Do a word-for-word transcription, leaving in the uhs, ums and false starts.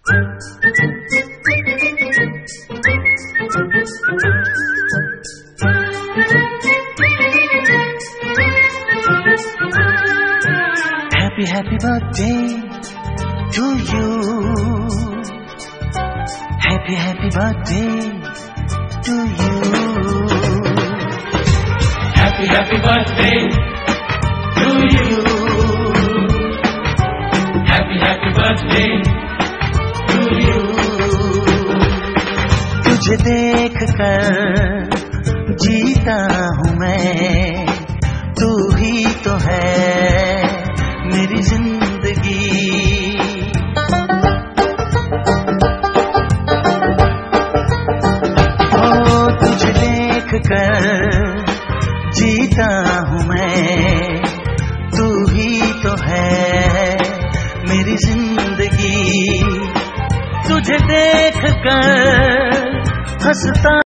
Happy, happy birthday to you. Happy, happy birthday to you. Happy, happy birthday to you. Happy, happy birthday to you. तुझे देख कर जीता हूँ मैं, तू ही तो है मेरी जिंदगी। ओ तुझे देख कर जीता हूँ मैं, तू ही तो है मेरी जिंदगी। तुझे देख कर हंसता